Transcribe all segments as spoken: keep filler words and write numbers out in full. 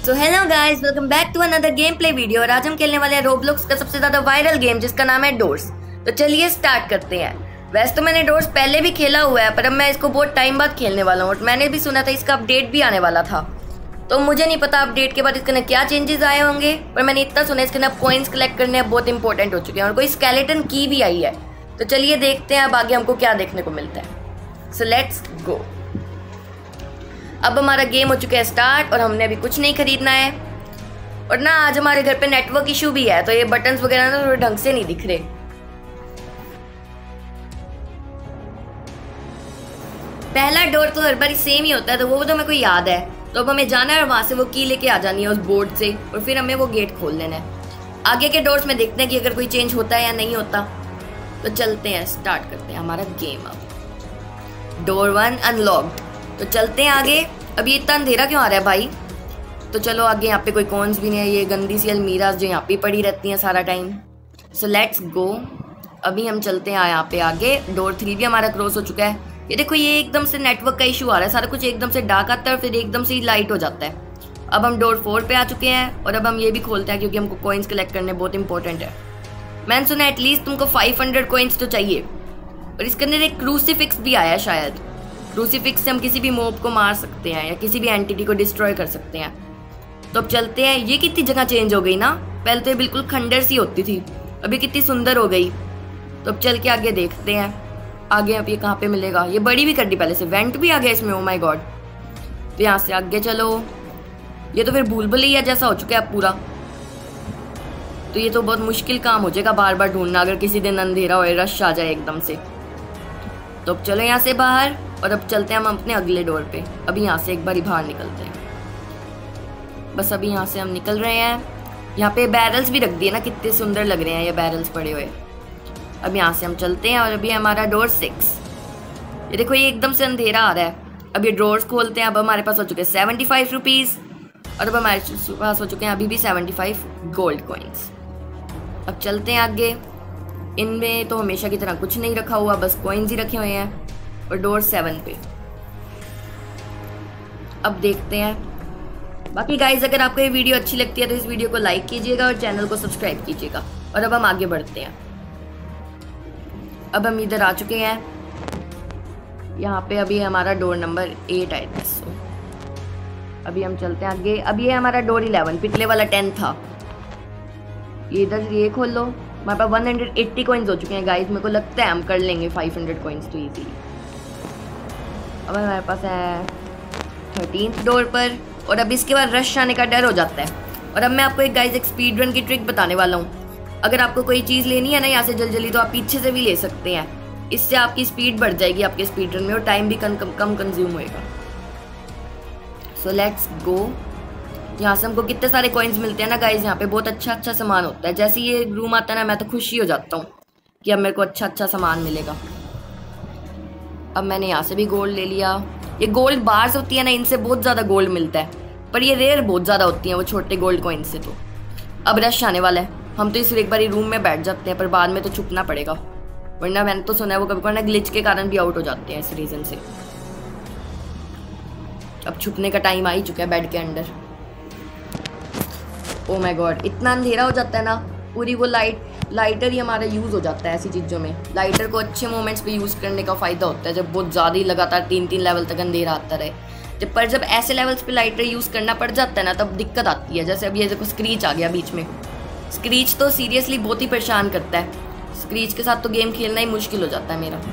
So hello guys, welcome back to another game play video. और आज हम खेलने वाले हैं रोब्लॉक्स का सबसे ज्यादा वायरल गेम जिसका नाम है डोर्स। तो चलिए स्टार्ट करते हैं। वैसे तो मैंने डोर्स पहले भी खेला हुआ है, पर अब मैं इसको बहुत टाइम बाद खेलने वाला हूँ। और मैंने भी सुना था इसका अपडेट भी आने वाला था, तो मुझे नहीं पता अपडेट के बाद इसके अंदर क्या चेंजेस आए होंगे, पर मैंने इतना सुना इसके अंदर कॉइन्स कलेक्ट करने बहुत इंपॉर्टेंट हो चुके हैं और कोई स्केलेटन की भी आई है। तो चलिए देखते हैं अब आगे हमको क्या देखने को मिलता है। So let's go. अब हमारा गेम हो चुका है स्टार्ट और हमने अभी कुछ नहीं खरीदना है। और ना आज हमारे घर पे नेटवर्क इशू भी है, तो ये बटन्स वगैरह ना थोड़े ढंग से नहीं दिख रहे। पहला डोर तो हर बार सेम ही होता है, तो वो तो मेरे को याद है। तो अब हमें जाना है और वहां से वो की लेके आ जानी है उस बोर्ड से, और फिर हमें वो गेट खोल लेना है। आगे के डोर्स में देखते हैं कि अगर कोई चेंज होता है या नहीं होता। तो चलते हैं, स्टार्ट करते हैं हमारा गेम। अब डोर वन अनलॉक्ड, तो चलते हैं आगे। अभी इतना अंधेरा क्यों आ रहा है भाई? तो चलो आगे। यहाँ पे कोई कॉन्स भी नहीं है, ये गंदी सी अलमीराज जो यहाँ पे पड़ी रहती हैं सारा टाइम। सो लेट्स गो। अभी हम चलते हैं यहाँ पे आगे। डोर थ्री भी हमारा क्रॉस हो चुका है। ये देखो, ये एकदम से नेटवर्क का इशू आ रहा है, सारा कुछ एकदम से डार्क आता है और फिर एकदम से लाइट हो जाता है। अब हम डोर फोर पे आ चुके हैं और अब हम ये भी खोलते हैं क्योंकि हमको कॉइन्स कलेक्ट करने बहुत इंपॉर्टेंट है। मैंने सुना एटलीस्ट तुमको फाइव हंड्रेड कॉइन्स तो चाहिए। और इसके अंदर एक क्रूसीफिक्स भी आया है शायद। क्रूसीफिक्स से हम किसी भी मॉब को मार सकते हैं या किसी भी एंटिटी को डिस्ट्रॉय कर सकते हैं। तो अब चलते हैं। ये कितनी जगह चेंज हो गई ना, पहले तो ये बिल्कुल खंडर सी होती थी, अभी कितनी सुंदर हो गई। तो अब चल के आगे देखते हैं आगे अब ये कहाँ पे मिलेगा। ये बड़ी भी कर दी पहले से, वेंट भी आ गया इसमें। Oh my god. तो यहाँ से आगे चलो। ये तो फिर भूल भुलैया जैसा हो चुका है पूरा। तो ये तो बहुत मुश्किल काम हो जाएगा बार बार ढूंढना, अगर किसी दिन अंधेरा हो, रश आ जाए एकदम से। तो अब चलो यहाँ से बाहर और अब चलते हैं हम अपने अगले डोर पे। अभी यहाँ से एक बार ही बाहर निकलते हैं। बस अभी यहाँ से हम निकल रहे हैं। यहाँ पे बैरल्स भी रख दिए ना, कितने सुंदर लग रहे हैं ये बैरल्स पड़े हुए। अब यहाँ से हम चलते हैं और अभी हमारा डोर सिक्स। ये देखो, ये एकदम से अंधेरा आ रहा है। अब ये डोर्स खोलते हैं। अब हमारे पास हो चुके हैं सेवेंटी फाइव रुपीज़ और अब हमारे पास हो चुके हैं अभी भी सेवेंटी फाइव गोल्ड कॉइन्स। अब चलते हैं आगे। इनमें तो हमेशा की तरह कुछ नहीं रखा हुआ, बस कॉइन्स ही रखे हुए हैं। और डोर सेवन पे अब देखते हैं। बाकी गाइज, अगर आपको ये वीडियो अच्छी लगती है तो इस वीडियो को लाइक कीजिएगा और चैनल को सब्सक्राइब कीजिएगा। और अब हम आगे बढ़ते हैं। अब हम इधर आ चुके हैं। यहाँ पे अभी हमारा डोर नंबर एट है। सो अभी हम चलते हैं आगे। अब ये हमारा डोर इलेवन, पिछले वाला टेन था। ये इधर ये खोल लो। हमारे पास वन हंड्रेड एट्टी कॉइन्स हो चुके हैं गाइज। मेरे को लगता है हम कर लेंगे फाइव हंड्रेड कॉइन्स तो ईजीली। अब हमारे पास है थर्टीन्थ डोर पर और अब इसके बाद रश आने का डर हो जाता है। और अब मैं आपको एक गाइज एक स्पीड रन की ट्रिक बताने वाला हूँ। अगर आपको कोई चीज़ लेनी है ना यहाँ से जल्दी जल्दी, तो आप पीछे से भी ले सकते हैं। इससे आपकी स्पीड बढ़ जाएगी आपके स्पीड रन में और टाइम भी कम कम कम कंज्यूम होएगा। So let's go. यहाँ से हमको कितने सारे कॉइन्स मिलते हैं ना गाइज। यहाँ पे बहुत अच्छा अच्छा सामान होता है। जैसे ये रूम आता है ना, मैं तो खुशी हो जाता हूँ कि अब मेरे को अच्छा अच्छा सामान मिलेगा। अब मैंने यहाँ से भी गोल्ड ले लिया। ये गोल्ड बार्स होती है ना, इनसे बहुत ज़्यादा गोल्ड मिलता है, पर ये रेयर बहुत ज़्यादा होती हैं वो छोटे गोल्ड कॉइन से। तो अब रश आने वाला है। हम तो इस एक बार रूम में बैठ जाते हैं, पर बाद में तो छुपना पड़ेगा, वरना मैंने तो सुना है वो कभी कभी ना ग्लिच के कारण भी आउट हो जाते हैं इस रीज़न से। अब छुपने का टाइम आ ही चुका है बेड के अंदर। ओ माय गॉड, इतना अंधेरा हो जाता है ना, पूरी वो लाइट लाइटर ही हमारा यूज़ हो जाता है ऐसी चीज़ों में। लाइटर को अच्छे मोमेंट्स पे यूज़ करने का फ़ायदा होता है, जब बहुत ज़्यादा ही लगातार तीन तीन लेवल तक अंधेरा आता रहे। जब पर जब ऐसे लेवल्स पे लाइटर यूज़ करना पड़ जाता है ना, तब दिक्कत आती है। जैसे अभी ये देखो, स्क्रीच आ गया बीच में। स्क्रीच तो सीरियसली बहुत ही परेशान करता है। स्क्रीच के साथ तो गेम खेलना ही मुश्किल हो जाता है मेरा।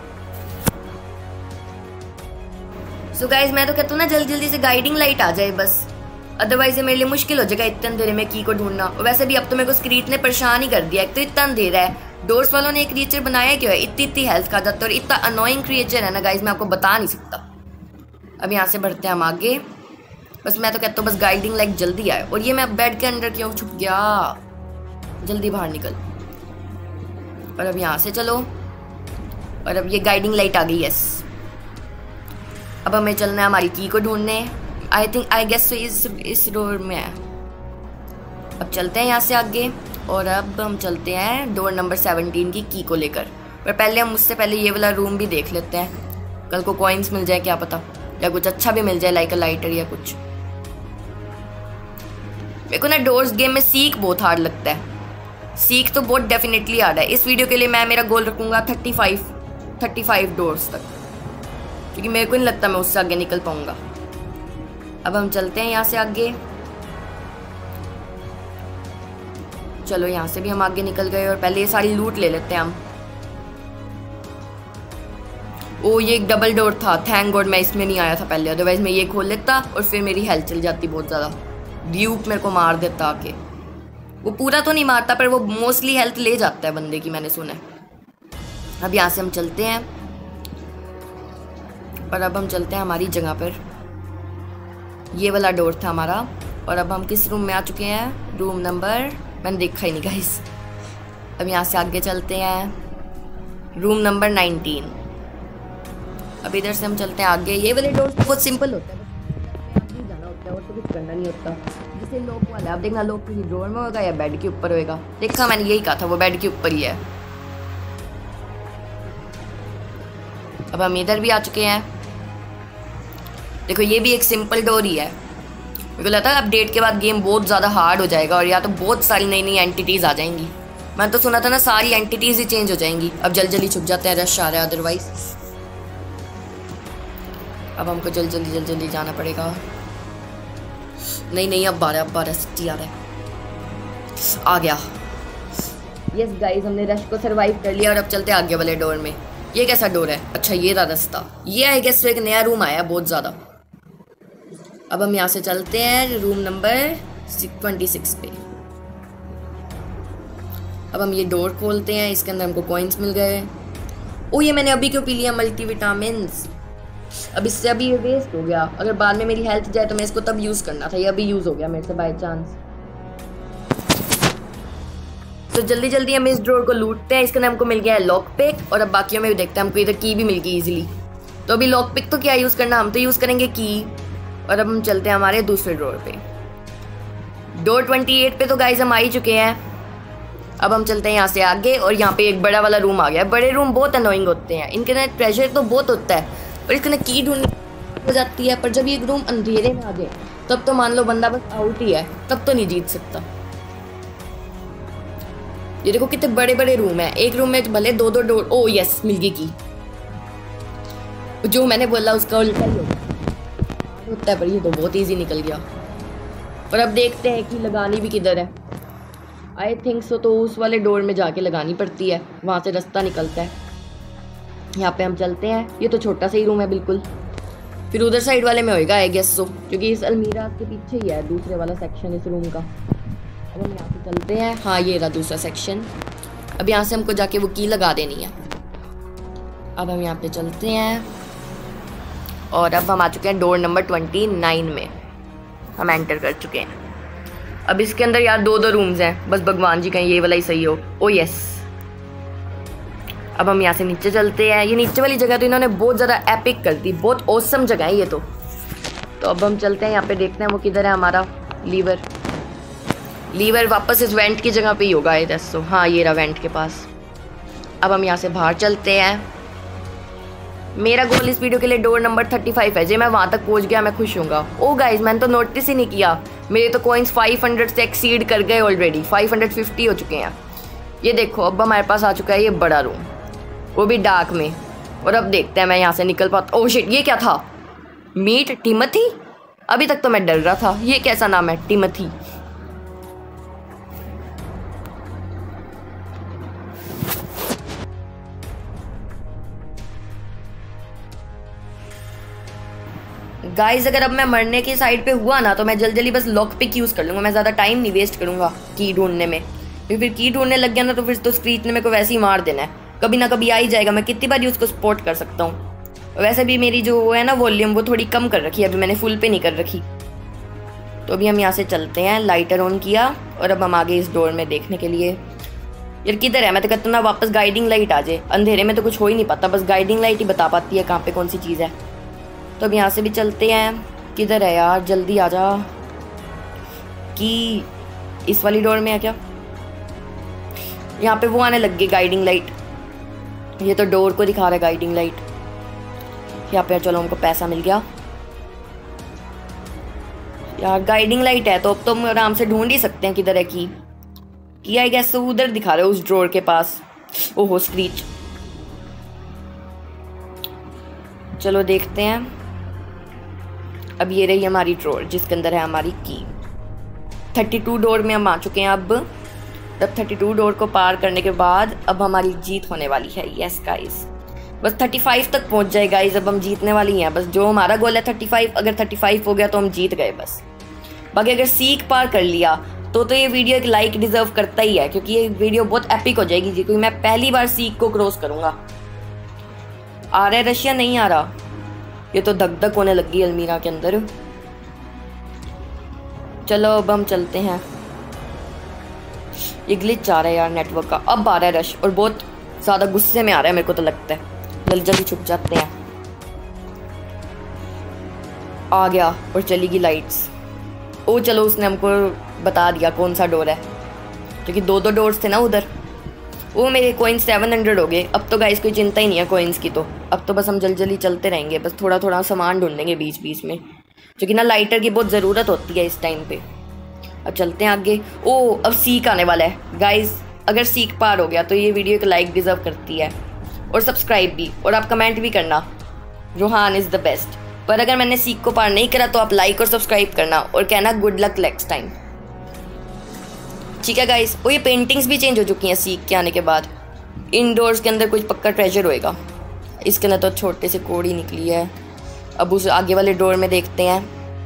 सो so गाइज, मैं तो कहता हूँ ना जल्दी जल्दी से गाइडिंग लाइट आ जाए बस, अदरवाइज ये मेरे लिए मुश्किल हो जाएगा इतने अंधेरे में की को ढूंढना। और वैसे भी अब तो मेरे को स्क्रीच ने परेशान ही कर दिया। एक तो इतना अंधेरा है, डोर्स वालों ने एक क्रिएचर बनाया क्यों है, इतनी इतनी हेल्थ खा जाता है और इतना अनोइंग क्रिएचर है ना गाइज, मैं आपको बता नहीं सकता। अब यहाँ से बढ़ते हैं हम आगे। बस मैं तो कहता हूँ बस गाइडिंग लाइट जल्दी आए। और ये मैं बेड के अंदर क्यों छुप गया, जल्दी बाहर निकल। और अब यहाँ से चलो। और अब ये गाइडिंग लाइट आ गई। यस, अब हमें चलना है हमारी की को ढूंढने। आई थिंक आई गेस इस इस डोर में है। अब चलते हैं यहाँ से आगे और अब हम चलते हैं डोर नंबर सेवनटीन की की को लेकर। पर पहले हम उससे पहले ये वाला रूम भी देख लेते हैं, कल को कॉइन्स मिल जाए क्या पता, या कुछ अच्छा भी मिल जाए लाइक अ लाइटर या कुछ। मेरे को ना डोर्स गेम में सीख बहुत हार्ड लगता है। सीख तो बहुत डेफिनेटली हार्ड है। इस वीडियो के लिए मैं मेरा गोल रखूँगा thirty five thirty five doors तक, क्योंकि मेरे को नहीं लगता मैं उससे आगे निकल पाऊँगा। अब हम चलते हैं यहाँ से आगे। चलो यहाँ से भी हम आगे निकल गए और पहले ये सारी लूट ले लेते हैं हम। ओ ये एक डबल डोर था, थैंक गॉड मैं इसमें नहीं आया था पहले, अदरवाइज मैं ये खोल लेता और फिर मेरी हेल्थ चल जाती बहुत ज़्यादा। ड्यूक मेरे को मार देता आके। वो पूरा तो नहीं मारता पर वो मोस्टली हेल्थ ले जाता है बंदे की, मैंने सुना है। अब यहाँ से हम चलते हैं और अब हम चलते हैं हमारी जगह पर। ये वाला डोर था हमारा और अब हम किस रूम में आ चुके हैं? रूम नंबर, मैंने देखा ही नहीं गाइस। अब यहाँ से आगे चलते हैं, रूम नंबर नाइनटीन। अब इधर से हम चलते हैं आगे। ये वाले डोर बहुत सिंपल होता है, बस जाना होता है और तो कुछ करना नहीं होता। जैसे लॉक वाला, आप देखना लॉक किसी ड्रॉर में होगा या बेड के ऊपर होगा। देखा मैंने यही कहा था, वो बेड के ऊपर ही है। अब हम इधर भी आ चुके हैं। देखो ये भी एक सिंपल डोर ही है। मेरे को लगता है अपडेट के बाद गेम बहुत ज़्यादा हार्ड हो जाएगा और या तो बहुत सारी नई नई एंटिटीज़ आ जाएंगी। मैं तो सुना था ना सारी एंटिटीज़ ही चेंज हो जाएंगी। अब जल्दी जल्दी छुप जाते हैं, रश आ रहा है अदरवाइज। अब हमको जल्दी जल्दी जल्दी जल्दी जाना पड़ेगा। नहीं नहीं अब बारह अब बारह सिक्सटी आ रहा है। आ गया। यस गाइस हमने रश को सरवाइव कर लिया और अब चलते हैं आगे वाले डोर में। ये कैसा डोर है? अच्छा ये था रास्ता। ये आई गेस एक नया रूम आया बहुत ज़्यादा। अब हम यहाँ से चलते हैं रूम नंबर ट्वेंटी सिक्स पे। अब हम ये डोर खोलते हैं। इसके अंदर हमको कॉइन्स मिल गए। ओ ये मैंने अभी क्यों पी लिया मल्टीविटामिन्स? अब इससे अभी ये वेस्ट हो गया। अगर बाद में मेरी हेल्थ जाए तो मैं इसको तब यूज़ करना था। ये अभी यूज़ हो गया मेरे से बाय चांस। तो जल्दी जल्दी हम इस ड्रॉर को लूटते हैं। इसके अंदर हमको मिल गया है लॉक पिक और अब बाकियों में भी देखते हैं। हमको इधर की भी मिल गई इजीली। तो अभी लॉक पिक तो क्या यूज़ करना, हम तो यूज़ करेंगे की। और अब हम चलते हैं हमारे दूसरे ड्रॉर पे। डोर ट्वेंटी एट पे तो गाइज हम आ ही चुके हैं। अब हम चलते हैं यहाँ से आगे और यहाँ पे एक बड़ा वाला रूम आ गया। बड़े रूम बहुत अनोइंग होते हैं, इनके अंदर ट्रेजर तो बहुत होता है और इसके अंदर की ढूंढनी हो जाती है। पर जब ये रूम अंधेरे में आ जाए तब तो मान लो बंदा बस आउट ही है, तब तो नहीं जीत सकता। ये देखो कितने बड़े बड़े रूम है। एक रूम में भले दो दो डोर। ओ यस मिल गई की। जो मैंने बोला उसका उल्टा ही होता है, पर ये तो बहुत इजी निकल गया। और अब देखते हैं कि लगानी भी किधर है। आई थिंक सो तो उस वाले डोर में जाके लगानी पड़ती है, वहाँ से रास्ता निकलता है। यहाँ पे हम चलते हैं। ये तो छोटा सा ही रूम है बिल्कुल। फिर उधर साइड वाले में होएगा आई गेस सो, क्योंकि इस अलमीरा के पीछे ही है दूसरे वाला सेक्शन इस रूम का। अब हम यहाँ पे चलते हैं। हाँ ये रहा दूसरा सेक्शन। अब यहाँ से हमको जाके वो की लगा देनी है। अब हम यहाँ पे चलते हैं और अब हम आ चुके हैं डोर नंबर ट्वेंटी नाइन में। हम एंटर कर चुके हैं। अब इसके अंदर यार दो दो रूम्स हैं, बस भगवान जी कहीं ये वाला ही सही हो। Oh yes. अब हम यहाँ से नीचे चलते हैं। ये नीचे वाली जगह तो इन्होंने बहुत ज़्यादा एपिक कर दी, बहुत औसम जगह है ये तो। तो अब हम चलते हैं यहाँ पे, देखते हैं वो किधर है हमारा लीवर। लीवर वापस इस वेंट की जगह पे ही होगा ये दस सौ। हाँ ये रहा वेंट के पास। अब हम यहाँ से बाहर चलते हैं। मेरा गोल इस वीडियो के लिए डोर नंबर थर्टी फाइव है। जे मैं वहाँ तक पहुँच गया मैं खुश हूँगा। ओ गाइज मैंने तो नोटिस ही नहीं किया, मेरे तो कॉइन्स फाइव हंड्रेड से एक्सीड कर गए ऑलरेडी। फाइव हंड्रेड फिफ्टी हो चुके हैं। ये देखो अब हमारे पास आ चुका है ये बड़ा रूम, वो भी डार्क में। और अब देखते हैं मैं यहाँ से निकल पाता। ओह शिट ये क्या था? Meet Timothy? अभी तक तो मैं डर रहा था, ये कैसा नाम है टिमथी? गाइस अगर अब मैं मरने की साइड पे हुआ ना तो मैं जल्दी जल्दी बस लॉक पिक यूज़ कर लूँगा। मैं ज़्यादा टाइम नहीं वेस्ट करूँगा की ढूंढने में, क्योंकि फिर की ढूंढने लग गया ना तो फिर तो स्क्रीच ने मेरे को वैसे ही मार देना है। कभी ना कभी आ ही जाएगा। मैं कितनी बार उसको सपोर्ट कर सकता हूँ। वैसे भी मेरी जो है ना वॉल्यूम वो थोड़ी कम कर रखी है, अभी मैंने फुल पे नहीं कर रखी। तो अभी हम यहाँ से चलते हैं। लाइटर ऑन किया और अब हम आगे इस डोर में देखने के लिए। यार किधर है? मैं तो कहता हूँ ना वापस गाइडिंग लाइट आ जाए। अंधेरे में तो कुछ हो ही नहीं पाता, बस गाइडिंग लाइट ही बता पाती है कहाँ पे कौन सी चीज़ है। तो अब यहाँ से भी चलते हैं। किधर है यार? जल्दी आ जा। कि इस वाली डोर में है क्या? यहाँ पे वो आने लग गई गाइडिंग लाइट। ये तो डोर को दिखा रहा है गाइडिंग लाइट। यहाँ पे चलो हमको पैसा मिल गया। यार गाइडिंग लाइट है तो अब तो हम आराम से ढूंढ ही सकते हैं किधर है की की आई गेस उधर दिखा रहे हो उस ड्रॉर के पास। ओहो स्क्रीच। चलो देखते हैं। अब ये रही हमारी ड्रॉर जिसके अंदर है हमारी की। थर्टी टू डोर में हम आ चुके हैं। अब तब थर्टी टू डोर को पार करने के बाद अब हमारी जीत होने वाली है। यस गाइस, बस थर्टी फाइव तक पहुंच जाए गाइस, अब हम जीतने वाली हैं। बस जो हमारा गोल है थर्टी फाइव, अगर थर्टी फाइव हो गया तो हम जीत गए बस। बाकी अगर सीख पार कर लिया तो तो ये वीडियो एक लाइक डिजर्व करता ही है, क्योंकि ये वीडियो बहुत एपिक हो जाएगी जी, क्योंकि मैं पहली बार सीख को क्रॉस करूंगा। आ रहा है रशिया? नहीं आ रहा। ये तो धक धक होने लगी अलमीरा के अंदर। चलो अब हम चलते हैं। ये ग्लिच आ रहा है यार नेटवर्क का। अब आ रहा है रश और बहुत ज़्यादा गुस्से में आ रहा है मेरे को तो लगता है। जल्दी जल्दी छुप जाते हैं। आ गया और चली गई लाइट्स। ओ चलो उसने हमको बता दिया कौन सा डोर है, क्योंकि दो दो डोर्स थे ना उधर। वो मेरे कोइन सेवन हंड्रेड हो गए। अब तो गाइस कोई चिंता ही नहीं है कोइंस की। तो अब तो बस हम जल्दी जल्दी चलते रहेंगे, बस थोड़ा थोड़ा सामान ढूंढेंगे बीच बीच में, क्योंकि ना लाइटर की बहुत ज़रूरत होती है इस टाइम पे। अब चलते हैं आगे। ओ अब सीख आने वाला है गाइस। अगर सीख पार हो गया तो ये वीडियो एक लाइक डिजर्व करती है, और सब्सक्राइब भी, और आप कमेंट भी करना रोहान इज़ द बेस्ट। पर अगर मैंने सीख को पार नहीं करा तो आप लाइक और सब्सक्राइब करना और कहना गुड लक नेक्स्ट टाइम, ठीक है गाइस। वो ये पेंटिंग्स भी चेंज हो चुकी हैं सीख के आने के बाद। इनडोर्स के अंदर कुछ पक्का ट्रेजर होएगा। इसके अंदर तो छोटे से कोड़ी निकली है। अब उस आगे वाले डोर में देखते हैं।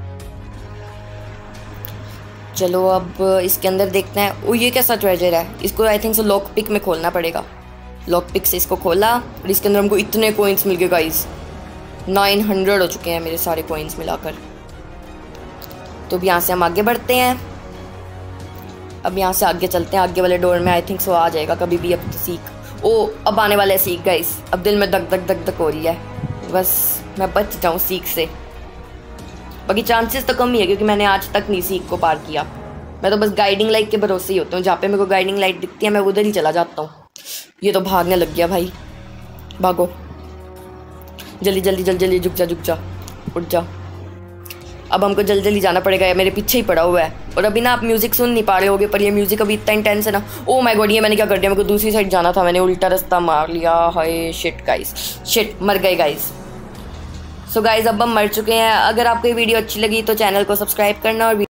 चलो अब इसके अंदर देखते हैं। ओ ये कैसा ट्रेजर है? इसको I think so lock pick में खोलना पड़ेगा। लॉक पिक से इसको खोला और इसके अंदर हमको इतने कोइंस मिल गए गाइस। नाइन हंड्रेड हो चुके हैं मेरे सारे कोइंस मिलाकर। तो अब यहाँ से हम आगे बढ़ते हैं। अब यहाँ से आगे चलते हैं। आगे वाले डोर में आई थिंक सो आ जाएगा कभी भी अब तो सीख। ओ अब आने वाले सीख गाइस। अब दिल में धक धक धक धक हो रही है, बस मैं बच जाऊँ सीख से। बाकी चांसेस तो कम ही है, क्योंकि मैंने आज तक नहीं सीख को पार किया। मैं तो बस गाइडिंग लाइट के भरोसे ही होता हूँ। जहाँ पे मेरे को गाइडिंग लाइट दिखती है मैं उधर ही चला जाता हूँ। ये तो भागने लग गया भाई, भागो जल्दी जल्दी जल्दी जल्दी। झुक जा झुक जा, उठ जा। अब हमको जल्दी जल्दी जाना पड़ेगा, मेरे पीछे ही पड़ा हुआ है। और अभी ना आप म्यूज़िक सुन नहीं पा रहे होगे, पर ये म्यूज़िक अभी इतना इंटेंस है ना। ओ माय गॉड, ये मैंने क्या कर दिया? मेरे को दूसरी साइड जाना था, मैंने उल्टा रास्ता मार लिया। हाय शिट गाइस, शिट मर गए गाइस। सो गाइस अब हम मर चुके हैं। अगर आपको ये वीडियो अच्छी लगी तो चैनल को सब्सक्राइब करना और